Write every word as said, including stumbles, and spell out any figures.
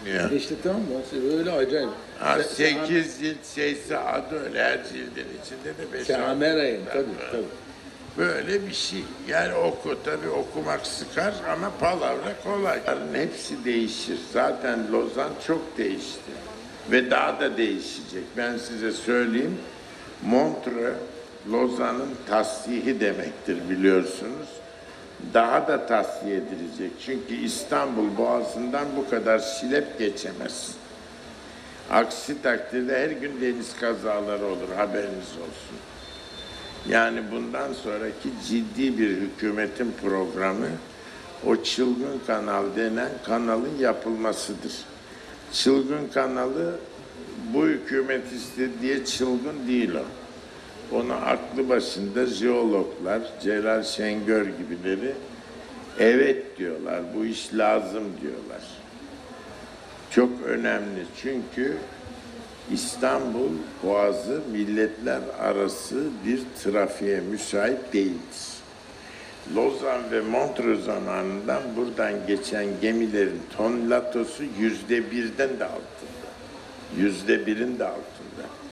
Ya. İşte tamam mı? Öyle acayip. Ha, Se- sekiz cilt şeyse adı öyle, her cildin içinde de beş Sehamerayım altı tabii var. tabii. Böyle bir şey. Yani oku, tabii okumak sıkar ama palavra kolay. Bunların hepsi değişir. Zaten Lozan çok değişti. Ve daha da değişecek. Ben size söyleyeyim. Montreux, Lozan'ın tasdihi demektir biliyorsunuz. Daha da tasfiye edilecek. Çünkü İstanbul Boğazı'ndan bu kadar şilep geçemez. Aksi takdirde her gün deniz kazaları olur, haberiniz olsun. Yani bundan sonraki ciddi bir hükümetin programı o çılgın kanal denen kanalın yapılmasıdır. Çılgın kanalı bu hükümet istedi diye çılgın değil o. Onu aklı başında jeologlar, Celal Şengör gibileri evet diyorlar, bu iş lazım diyorlar. Çok önemli çünkü İstanbul Boğazı milletler arası bir trafiğe müsait değildir. Lozan ve Montreux zamanından buradan geçen gemilerin tonlatosu yüzde birden de altında. Yüzde birin de altında.